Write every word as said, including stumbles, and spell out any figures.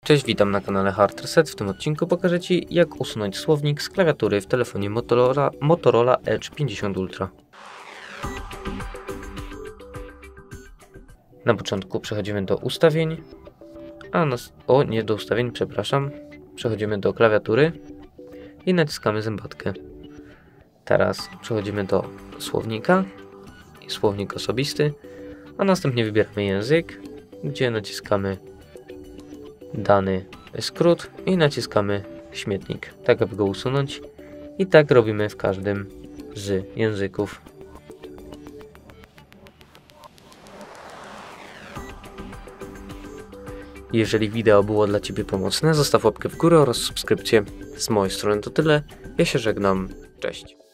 Cześć, witam na kanale Hard Reset. W tym odcinku pokażę Ci, jak usunąć słownik z klawiatury w telefonie Motorola, Motorola Edge pięćdziesiąt Ultra. Na początku przechodzimy do ustawień, a nas... o nie do ustawień, przepraszam. Przechodzimy do klawiatury i naciskamy zębatkę. Teraz przechodzimy do słownika i słownik osobisty, a następnie wybieramy język, gdzie naciskamy dany skrót i naciskamy śmietnik, tak aby go usunąć, i tak robimy w każdym z języków. Jeżeli wideo było dla Ciebie pomocne, zostaw łapkę w górę oraz subskrypcję. Z mojej strony to tyle, ja się żegnam, cześć.